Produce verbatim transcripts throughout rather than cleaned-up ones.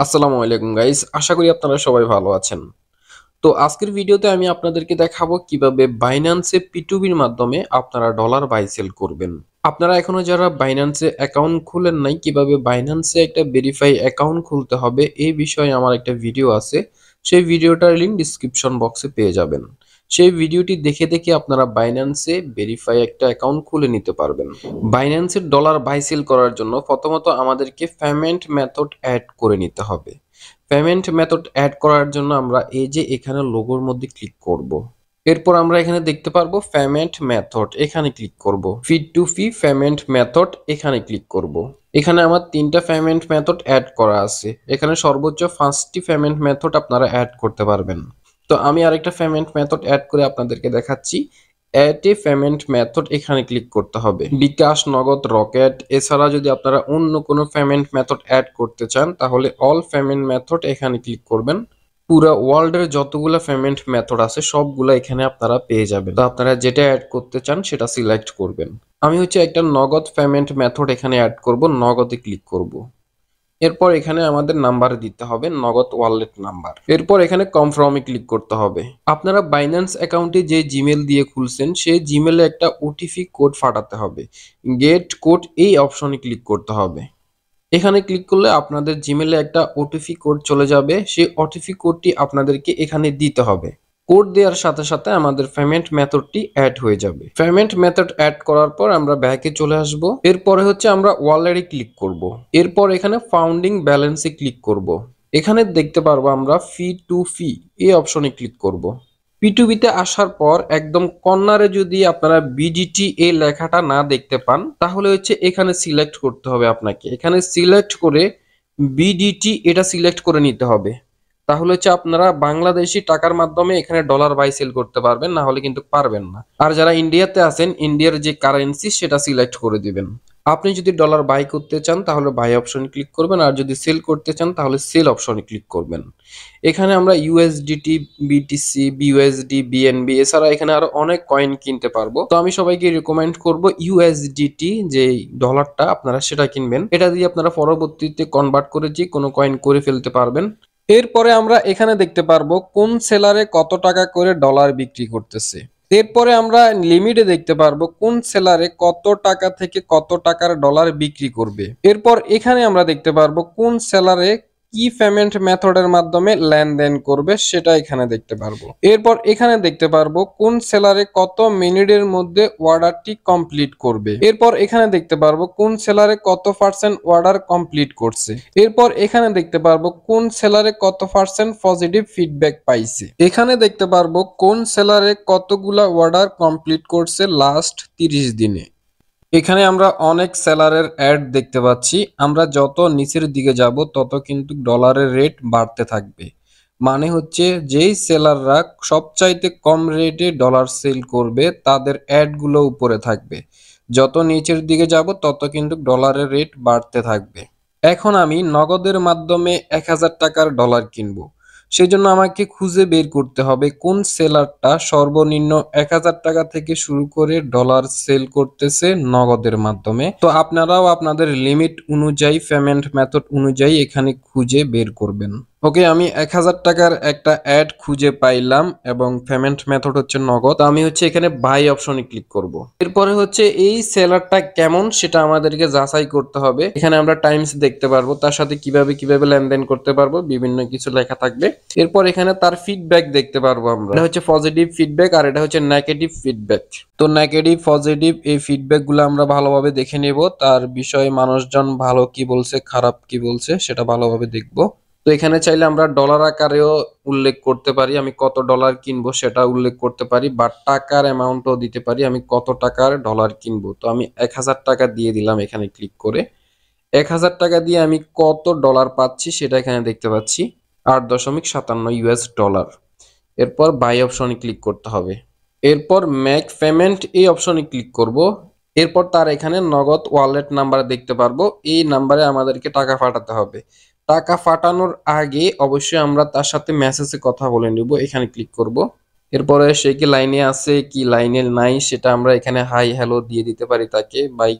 আসসালামু আলাইকুম গাইস, আশা করি আপনারা সবাই ভালো আছেন। তো আজকের ভিডিওতে আমি আপনাদেরকে দেখাবো কিভাবে বাইন্যান্সে পি টু পির মাধ্যমে আপনারা ডলার বাই সেল করবেন। আপনারা এখনো যারা বাইন্যান্সে অ্যাকাউন্ট খুলেন নাই, কিভাবে বাইন্যান্সে একটা ভেরিফাই অ্যাকাউন্ট খুলতে হবে এই বিষয়ে আমার একটা ভিডিও আছে। সেই ভিডিওটার লিংক ডিসক্রিপশন বক্সে পেয়ে যাবেন। সেই ভিডিওটি দেখে দেখে আপনারা বাইন্যান্সে ভেরিফাই একটা অ্যাকাউন্ট খুলে নিতে পারবেন। বাইন্যান্সের ডলার বাই সেল করার জন্য প্রথমত আমাদেরকে পেমেন্ট মেথড অ্যাড করে নিতে হবে। পেমেন্ট মেথড অ্যাড করার জন্য আমরা এই যে এখানে লোগোর মধ্যে ক্লিক করব। এরপর আমরা এখানে দেখতে পারবো পেমেন্ট মেথড, এখানে ক্লিক করব। Feed to fee payment method, এখানে ক্লিক করব। এখানে আমার তিনটা পেমেন্ট মেথড অ্যাড করা আছে। এখানে সর্বোচ্চ পাঁচটি পেমেন্ট মেথড আপনারা অ্যাড করতে পারবেন। তো আমি আরেকটা পেমেন্ট মেথড অ্যাড করে আপনাদেরকে দেখাচ্ছি। অ্যাড এ পেমেন্ট মেথড, এখানে ক্লিক করতে হবে। বিকাশ, নগদ, রকেট এছাড়া যদি আপনারা অন্য কোনো পেমেন্ট মেথড অ্যাড করতে চান তাহলে অল পেমেন্ট মেথড এখানে ক্লিক করবেন। পুরো ওয়ার্ল্ডের যতগুলো পেমেন্ট মেথড আছে সবগুলো এখানে আপনারা পেয়ে যাবেন। তো আপনারা যেটা অ্যাড করতে চান সেটা সিলেক্ট করবেন। আমি হচ্ছে একটা নগদ পেমেন্ট মেথড এখানে অ্যাড করব, নগদে ক্লিক করব। এরপর এখানে আমাদের নাম্বার দিতে হবে, নগদ ওয়ালেট নাম্বার। এরপর এখানে কনফার্মে ক্লিক করতে হবে। আপনারা বাইন্যান্স অ্যাকাউন্টে যে জিমেল দিয়ে খুলছেন সেই জিমেলে একটা ওটিপি কোড পাঠাতে হবে। গেট কোড এই অপশনে ক্লিক করতে হবে। এখানে ক্লিক করলে আপনাদের জিমেলে একটা ওটিপি কোড চলে যাবে। সেই ওটিপি কোডটি আপনাদেরকে এখানে দিতে হবে। কোড দেওয়ার সাথে সাথে আমাদের পেমেন্ট মেথডটি অ্যাড হয়ে যাবে। পেমেন্ট মেথড অ্যাড করার পর আমরা ব্যাকে চলে আসব। এরপরে হচ্ছে আমরা ওয়ালেটে ক্লিক করব। এরপর এখানে ফাউন্ডিং ব্যালেন্সে ক্লিক করব। এখানে দেখতে পারবো আমরা ফি টু ফি এই অপশনে ক্লিক করব। পি টু পিতে আসার পর একদম কর্নারে যদি আপনারা বিডিটি এই লেখাটা না দেখতে পান তাহলে হচ্ছে এখানে সিলেক্ট করতে হবে আপনাকে। এখানে সিলেক্ট করে বিডিটি এটা সিলেক্ট করে নিতে হবে। তাহলে হচ্ছে আপনারা বাংলাদেশি টাকার মাধ্যমে এখানে ডলার বাই সেল করতে পারবেন, না হলে কিন্তু পারবেন না। আর যারা ইন্ডিয়াতে আছেন ইন্ডিয়ার যে কারেন্সি সেটা সিলেক্ট করে দিবেন। আপনি যদি ডলার বাই করতে চান তাহলে বাই অপশনে ক্লিক করবেন, আর যদি সেল করতে চান তাহলে সেল অপশনে ক্লিক করবেন। এখানে আমরা ইউএসডিটি, বিটিসি, বিইউএসডি, বিএনবি এছাড়া এখানে আরো অনেক কয়েন কিনতে পারবো। তো আমি সবাইকে রিকমেন্ড করব ইউএসডিটি যে ডলারটা আপনারা সেটা কিনবেন। এটা দিয়ে আপনারা পরবর্তীতে কনভার্ট করে যে কোনো কয়েন করে ফেলতে পারবেন। এরপরে আমরা এখানে দেখতে পারবো কোন সেলারে কত টাকা করে ডলার বিক্রি করতেছে। এরপরে আমরা লিমিটে দেখতে পারবো কোন সেলারে কত টাকা থেকে কত টাকার ডলার বিক্রি করবে। এরপর এখানে আমরা দেখতে পারবো কোন সেলারে কি পেমেন্ট মেথডের মাধ্যমে লেনদেন করবে সেটা এখানে দেখতে পারবো। এরপর এখানে দেখতে পারবো কোন সেলারে কত মিনিটের মধ্যে অর্ডারটি কমপ্লিট করবে। এরপর এখানে দেখতে পারবো কোন সেলারে কত পার্সেন্ট অর্ডার কমপ্লিট করছে। এরপর এখানে দেখতে পারবো কোন সেলারে কত পার্সেন্ট পজিটিভ ফিডব্যাক পাইছে। এখানে দেখতে পারবো কোন সেলারে কতগুলা অর্ডার কমপ্লিট করছে লাস্ট তিরিশ দিনে। এখানে আমরা অনেক সেলারের অ্যাড দেখতে পাচ্ছি। আমরা যত নিচের দিকে যাব তত কিন্তু ডলারের রেট বাড়তে থাকবে। মানে হচ্ছে যেই সেলাররা সবচাইতে কম রেটে ডলার সেল করবে তাদের অ্যাডগুলো উপরে থাকবে। যত নিচের দিকে যাব তত কিন্তু ডলারের রেট বাড়তে থাকবে। এখন আমি নগদের মাধ্যমে এক হাজার টাকার ডলার কিনবো। সেজন্য আমাকে খুঁজে বের করতে হবে কোন সেলারটা সর্বনিম্ন এক হাজার টাকা থেকে শুরু করে ডলার সেল করতেছে নগদের মাধ্যমে। তো আপনারাও আপনাদের লিমিট অনুযায়ী পেমেন্ট মেথড অনুযায়ী এখানে খুঁজে বের করবেন। ওকে, আমি এক হাজার টাকার একটা অ্যাড খুঁজে পাইলাম এবং পেমেন্ট মেথড হচ্ছে নগদ। আমি হচ্ছে এখানে বাই অপশনে ক্লিক করব। এরপরে হচ্ছে এই সেলারটা কেমন সেটা আমাদেরকে যাচাই করতে হবে। এখানে আমরা টাইমস দেখতে পারবো, তার সাথে কিভাবে কিভাবে লেনদেন করতে পারবো বিভিন্ন কিছু লেখা থাকবে। এরপর এখানে তার ফিডব্যাক দেখতে পারবো আমরা। এটা হচ্ছে পজিটিভ ফিডব্যাক আর এটা হচ্ছে নেগেটিভ ফিডব্যাক। তো নেগেটিভ পজিটিভ এই ফিডব্যাক গুলো আমরা ভালোভাবে দেখে নেব। তার বিষয়ে মানুষজন ভালো কি বলছে খারাপ কি বলছে সেটা ভালোভাবে দেখবো। তো এখানে চাইলে আমরা ডলার আকারেও উল্লেখ করতে পারি, আমি কত ডলার কিনবো সেটা উল্লেখ করতে পারি, বা টাকার অ্যামাউন্টও দিতে পারি, আমি কত টাকার ডলার কিনবো। তো আমি এক হাজার টাকা দিয়ে দিলাম এখানে ক্লিক করে। এক হাজার টাকা দিয়ে আমি কত ডলার পাচ্ছি সেটা এখানে দেখতে পাচ্ছি, আট দশমিক সাতান্ন ইউএস ডলার। এরপর বাই অপশনে ক্লিক করতে হবে। এরপর মেক পেমেন্ট এই অপশনে ক্লিক করব। এরপর তার এখানে নগদ ওয়ালেট নাম্বার দেখতে পারবো, এই নাম্বারে আমাদেরকে টাকা পাঠাতে হবে। টাকা পাঠানোর আগে অবশ্যই আমরা তার সাথে মেসেজে কথা বলে নিব, এখানে ক্লিক করব। এরপরে সে কি লাইনে আছে কি লাইনে নাই সেটা আমরা এখানে হাই হ্যালো দিয়ে দিতে পারি তাকে, বাই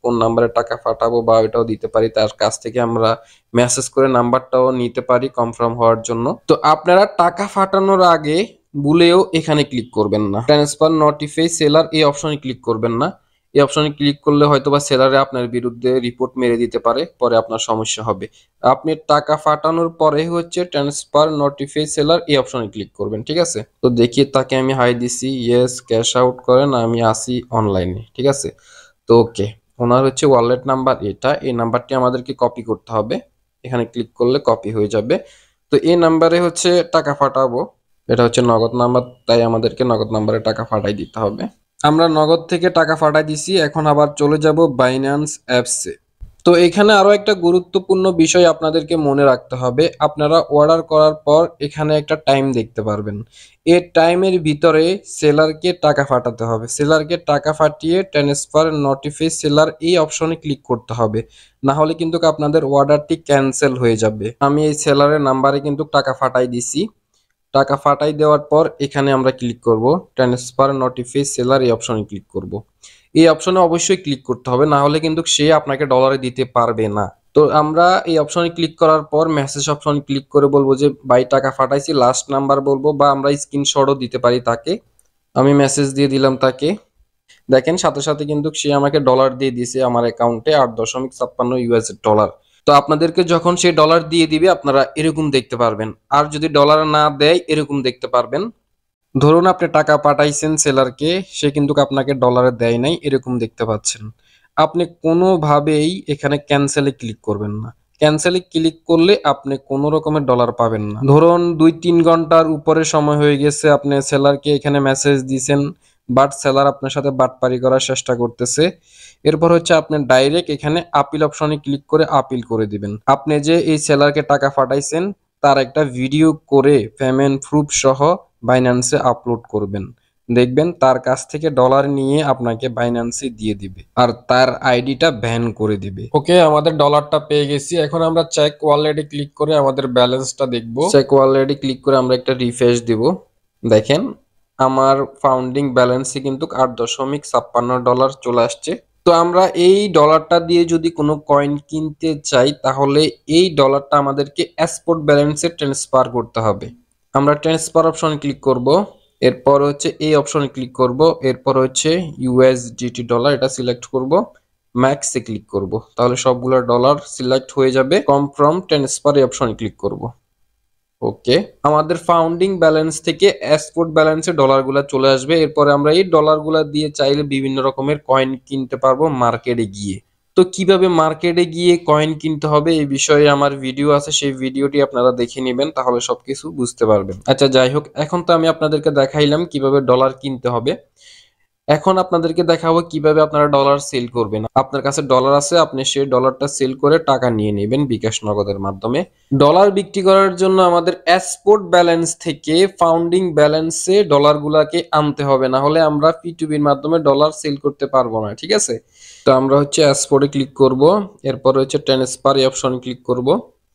কোন নাম্বারে টাকা পাঠাবো বা এটাও দিতে পারি, তার কাছ থেকে আমরা মেসেজ করে নাম্বারটাও নিতে পারি কনফার্ম হওয়ার জন্য। তো আপনারা টাকা পাঠানোর আগে ভুলেও এখানে ক্লিক করবেন না, ট্রান্সফার নোটিফাই সেলার এই অপশনে ক্লিক করবেন না। এই অপশনে ক্লিক করলে হয়তোবা সেলারে আপনার বিরুদ্ধে রিপোর্ট মেরে দিতে পারে, পরে আপনার সমস্যা হবে। আপনি টাকা পাঠানোর পরে হচ্ছে ট্রান্সফার নোটিফাই সেলার এই অপশনে ক্লিক করবেন, ঠিক আছে? তো দেখি তাকে আমি হাই দিছি, ইয়েস ক্যাশ আউট করেন, আমি আসি অনলাইনে, ঠিক আছে? তো ওকে, ওনার হচ্ছে ওয়ালেট নাম্বার এটা, এই নাম্বারটি আমাদেরকে কপি করতে হবে, এখানে ক্লিক করলে কপি হয়ে যাবে। তো এই নাম্বারে হচ্ছে টাকা পাঠাবো, এটা হচ্ছে নগদ নাম্বার, তাই আমাদেরকে নগদ নাম্বারে টাকা পাঠাই দিতে হবে। আমরা নগদ থেকে টাকা পাঠাই দিছি, এখন আবার চলে যাব বাইন্যান্স অ্যাপসে। তো এখানে আরো একটা গুরুত্বপূর্ণ বিষয় আপনাদেরকে মনে রাখতে হবে, আপনারা অর্ডার করার পর এখানে একটা টাইম দেখতে পারবেন, এই টাইমের ভিতরে সেলারকে টাকা পাঠাতে হবে। সেলারকে টাকা পাঠিয়ে ট্রান্সফার নোটিফাই সেলার এই অপশনে ক্লিক করতে হবে, না হলে কিন্তু আপনাদের অর্ডারটি ক্যান্সেল হয়ে যাবে। আমি এই সেলারের নাম্বারে কিন্তু টাকা পাঠাই দিছি, টাকা পাঠাই দেওয়ার পর এখানে আমরা ক্লিক করব, ট্রান্সফার নোটিফাই সেলার এই অপশনে ক্লিক করব। এই অপশনে অবশ্যই ক্লিক করতে হবে, না হলে কিন্তু সে আপনাকে ডলারে দিতে পারবে না। তো আমরা এই অপশনে ক্লিক করার পর মেসেজ অপশনে ক্লিক করে বলবো যে ভাই টাকা পাঠাইছি, লাস্ট নাম্বার বলবো, বা আমরা স্ক্রিনশটও দিতে পারি তাকে। আমি মেসেজ দিয়ে দিলাম তাকে, দেখেন সাথে সাথে কিন্তু সে আমাকে ডলার দিয়ে দিয়েছে আমার অ্যাকাউন্টে আট দশমিক ছাপ্পান্ন ইউএস ডলার। তো আপনাদেরকে যখন সে ডলার দিয়ে দিবে আপনারা এরকম দেখতে পারবেন, আর যদি ডলার না দেয় এরকম দেখতে পারবেন। ধরুন আপনি টাকা পাঠাইছেন সেলারকে, সে কিন্তু আপনাকে ডলারে দেয় নাই, এরকম দেখতে পাচ্ছেন। আপনি কোনোভাবেই এখানে ক্যান্সেলে ক্লিক করবেন না, ক্যান্সেলে ক্লিক করলে আপনি কোনো রকমের ডলার পাবেন না। ধরুন দুই তিন ঘন্টার উপরে সময় হয়ে গেছে, আপনি সেলারকে এখানে মেসেজ দিয়েছেন, বাট সেলার আপনার সাথে বাটপারি করার চেষ্টা করতেছে। এরপর হচ্ছে আপনি ডাইরেক্ট এখানে আপিল অপশনে ক্লিক করে আপিল করে দিবেন। আপনি যে এই সেলারকে টাকা পাঠাইছেন তার একটা ভিডিও করে পেমেন্ট প্রুফ সহ বাইন্যান্সে আপলোড করবেন, দেখবেন তার কাছ থেকে ডলার নিয়ে আপনাকে বাইন্যান্সে দিয়ে দিবে আর তার আইডিটা ব্যান করে দিবে। ওকে, আমাদের ডলারটা পেয়ে গেছি, এখন আমরা চেক ওয়ালেটে ক্লিক করে আমাদের ব্যালেন্সটা দেখব। চেক ওয়ালেটে ক্লিক করে আমরা একটা রিফ্রেশ দিব, দেখেন আমার ফাউন্ডিং ব্যালেন্সে কিন্তু আট দশমিক ছাপ্পান্ন ডলার চলে আসছে। তো আমরা এই ডলারটা দিয়ে যদি কোনো কয়েন কিনতে চাই তাহলে এই ডলারটা আমাদেরকে স্পট ব্যালেন্সে ট্রান্সফার করতে হবে। আমরা ট্রান্সফার অপশনে ক্লিক করব, এরপর হচ্ছে এই অপশনে ক্লিক করব, এরপর হচ্ছে ইউএসডিটি ডলার এটা সিলেক্ট করব, ম্যাক্সে ক্লিক করব, তাহলে সবগুলো ডলার সিলেক্ট হয়ে যাবে। কনফার্ম ট্রান্সফার এই অপশনে ক্লিক করব। ওকে, আমাদের ফাউন্ডিং ব্যালেন্স থেকে স্পট ব্যালেন্সে ডলারগুলো চলে আসবে। এরপরে আমরা এই ডলারগুলো দিয়ে চাইলে বিভিন্ন রকমের কয়েন কিনতে পারবো মার্কেটে গিয়ে। তো কিভাবে মার্কেটে গিয়ে কয়েন কিনতে হবে এই বিষয়ে আমার ভিডিও আছে, সেই ভিডিওটি আপনারা দেখে নেবেন, তাহলে সবকিছু বুঝতে পারবেন। আচ্ছা যাই হোক, এখন তো আমি আপনাদেরকে দেখাইলাম কিভাবে ডলার কিনতে হবে, এখন আপনাদেরকে দেখাবো কিভাবে আপনারা ডলার সেল করবেন। আপনার কাছে ডলার আছে, আপনি সেই ডলারটা সেল করে টাকা নিয়ে নেবেন বিকাশ নগদের মাধ্যমে। ডলার বিক্রি করার জন্য আমাদের স্পট ব্যালেন্স থেকে ফাউন্ডিং ব্যালেন্সে ডলারগুলোকে আনতে হবে, না হলে আমরা পি টু বির মাধ্যমে ডলার সেল করতে পারবো না, ঠিক আছে? তো আমরা হচ্ছে স্পটে ক্লিক করব, এরপর হচ্ছে ট্রান্সফার এই অপশনে ক্লিক করব,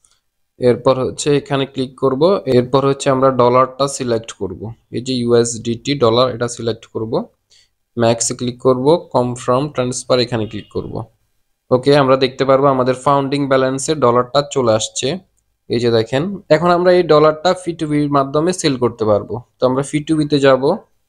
এরপর হচ্ছে এখানে ক্লিক করব, এরপর হচ্ছে আমরা ডলারটা সিলেক্ট করব, এই যে ইউএসডিটি ডলার এটা সিলেক্ট করব, ম্যাক্সে ক্লিক করব, কনফার্ম ট্রান্সফার এখানে ক্লিক করব। ওকে, আমরা দেখতে পারবো আমাদের ফাউন্ডিং ব্যালেন্সে ডলারটা চলে আসছে, এই যে দেখেন। এখন আমরা এই ডলারটা পি টু বির মাধ্যমে সেল করতে পারবো। তো আমরা পি টু বিতে যাব,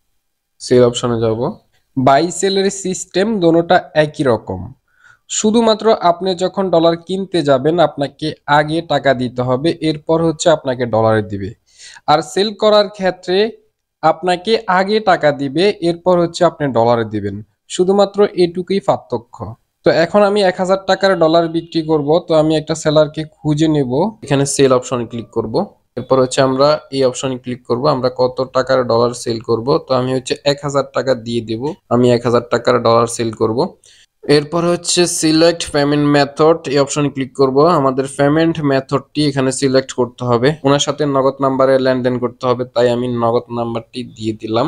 সেল অপশনে যাব, বাই সেলের সিস্টেম দোনোটা একই রকম, শুধুমাত্র আপনি যখন ডলার কিনতে যাবেন আপনাকে আগে টাকা দিতে হবে, এরপর হচ্ছে আপনাকে ডলারে দিবে। আর সেল করার ক্ষেত্রে আপনাকে আগে টাকা দিবে, এরপর হচ্ছে আপনি ডলারে দিবেন, শুধুমাত্র এটুকুই পার্থক্য। তো এখন আমি এক হাজার টাকার ডলার বিক্রি করব, তো আমি একটা সেলারকে খুঁজে নেব, এখানে সেল অপশনে ক্লিক করব, এরপর হচ্ছে আমরা এই অপশনে ক্লিক করব, আমরা কত টাকার ডলার সেল করব। তো আমি হচ্ছে এক হাজার টাকা দিয়ে দেব, আমি এক হাজার টাকার ডলার সেল করব। এরপর হচ্ছে সিলেক্ট পেমেন্ট মেথড এই অপশনে ক্লিক করব, আমাদের পেমেন্ট মেথডটি এখানে সিলেক্ট করতে হবে, ওনার সাথে নগদ নাম্বারে লেনদেন করতে হবে, তাই আমি নগদ নাম্বারটি দিয়ে দিলাম,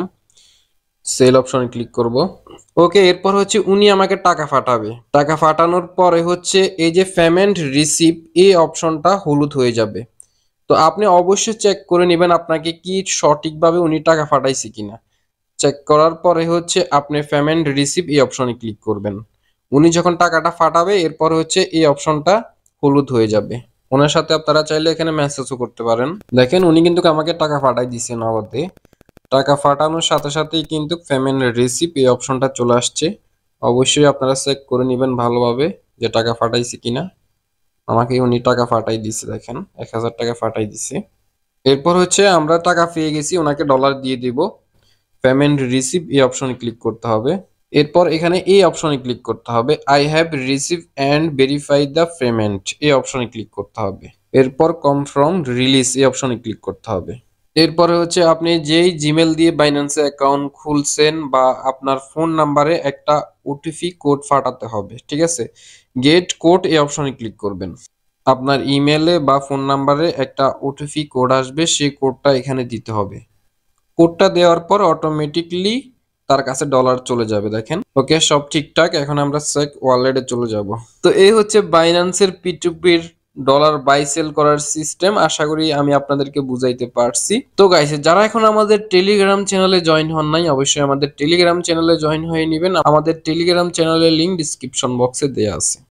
সেল অপশনে ক্লিক করব। ওকে, এরপর হচ্ছে উনি আমাকে টাকা পাঠাবে, টাকা পাঠানোর পরে হচ্ছে এই যে পেমেন্ট রিসিভ এই অপশনটা হলুদ হয়ে যাবে। তো আপনি অবশ্যই চেক করে নেবেন আপনাকে কি সঠিকভাবে উনি টাকা পাঠাইছে কিনা। চেক করার পরে হচ্ছে আপনি পেমেন্ট রিসিভ এই অপশনে ক্লিক করবেন, উনি যখন টাকাটা ফাটাবে এরপর হচ্ছে এই অপশনটা হলুদ হয়ে যাবে। ওনার সাথে আপনারা চাইলে এখানে মেসেজও করতে পারেন। দেখেন উনি কিন্তু আমাকে টাকা পাঠাই দিছে নগদে। টাকা ফাটানোর সাথে সাথেই কিন্তু পেমেন্ট রিসিভ এই অপশনটা চলে আসছে। অবশ্যই আপনারা চেক করে নেবেন ভালোভাবে যে টাকা ফাটাইছে কিনা। আমাকে উনি টাকা ফাটাই দিছে, দেখেন এক হাজার টাকা ফাটাই দিছে। এরপর হচ্ছে আমরা টাকা পেয়ে গেছি, ওনাকে ডলার দিয়ে দিব। পেমেন্ট রিসিভ এই অপশনে ক্লিক করতে হবে। এরপর এখানে এই অপশনে ক্লিক করতে হবে, I have receive and verify the payment এই অপশনে ক্লিক করতে হবে। এরপর কনফার্ম রিলিজ এই অপশনে ক্লিক করতে হবে। এরপরে হচ্ছে আপনি যেই জিমেল দিয়ে বাইন্যান্সে অ্যাকাউন্ট খুলছেন বা আপনার ফোন নাম্বারে একটা ওটিপি কোড পাঠাতে হবে, ঠিক আছে। গেট কোড এই অপশনে ক্লিক করবেন। আপনার ইমেলে বা ফোন নাম্বারে একটা ওটিপি কোড আসবে, সেই কোডটা এখানে দিতে হবে। কোডটা দেওয়ার পর অটোমেটিকলি তার কাছে ডলার চলে যাবে। দেখেন ওকে, সব ঠিকঠাক। এখন আমরা চেক ওয়ালেটে চলে যাব। তো এই হচ্ছে বাইন্যান্সের পি টু পির ডলার বাই সেল করার সিস্টেম। আশা করি আমি আপনাদেরকে বুঝাইতে পারছি। তো গাইস, যারা এখন আমাদের টেলিগ্রাম চ্যানেলে জয়েন হন নাই, অবশ্যই আমাদের টেলিগ্রাম চ্যানেলে জয়েন হয়ে নেবেন। আমাদের টেলিগ্রাম চ্যানেলের লিংক ডেসক্রিপশন বক্সে দেয়া আছে।